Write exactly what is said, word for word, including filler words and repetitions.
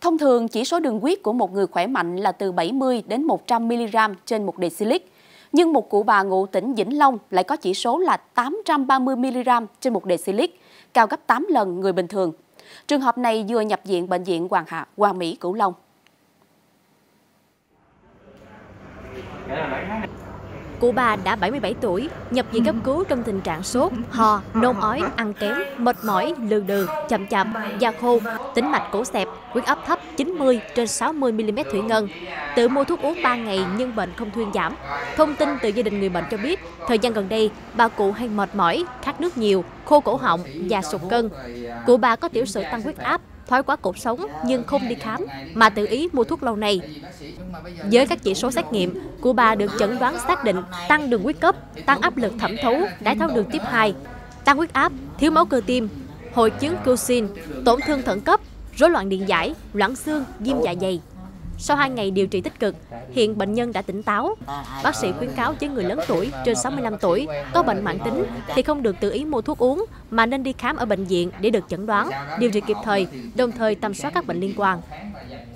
Thông thường, chỉ số đường huyết của một người khỏe mạnh là từ bảy mươi đến một trăm mi-li-gam trên một decilit. Nhưng một cụ bà ngụ tỉnh Vĩnh Long lại có chỉ số là tám trăm ba mươi mi-li-gam trên một decilit, cao gấp tám lần người bình thường. Trường hợp này vừa nhập viện Bệnh viện Hoàng Hà, Hoàng Mỹ, Cửu Long. Cụ bà đã bảy mươi bảy tuổi, nhập viện cấp cứu trong tình trạng sốt, ho, nôn ói, ăn kém, mệt mỏi, lừ đừ, chậm chạp, da khô, tĩnh mạch cổ xẹp, huyết áp thấp chín mươi trên sáu mươi mi-li-mét thủy ngân. Tự mua thuốc uống ba ngày nhưng bệnh không thuyên giảm. Thông tin từ gia đình người bệnh cho biết, thời gian gần đây, bà cụ hay mệt mỏi, khát nước nhiều, khô cổ họng và sụt cân. Cụ bà có tiểu sử tăng huyết áp, thoái hóa cột sống nhưng không đi khám mà tự ý mua thuốc lâu nay. Với các chỉ số xét nghiệm, cụ bà được chẩn đoán xác định tăng đường huyết cấp, tăng áp lực thẩm thấu, đái tháo đường tiếp hai, tăng huyết áp, thiếu máu cơ tim, hội chứng Cushing, tổn thương thận cấp, rối loạn điện giải, loãng xương, viêm dạ dày. Sau hai ngày điều trị tích cực, hiện bệnh nhân đã tỉnh táo. Bác sĩ khuyến cáo với người lớn tuổi trên sáu mươi lăm tuổi có bệnh mãn tính thì không được tự ý mua thuốc uống mà nên đi khám ở bệnh viện để được chẩn đoán, điều trị kịp thời, đồng thời tầm soát các bệnh liên quan.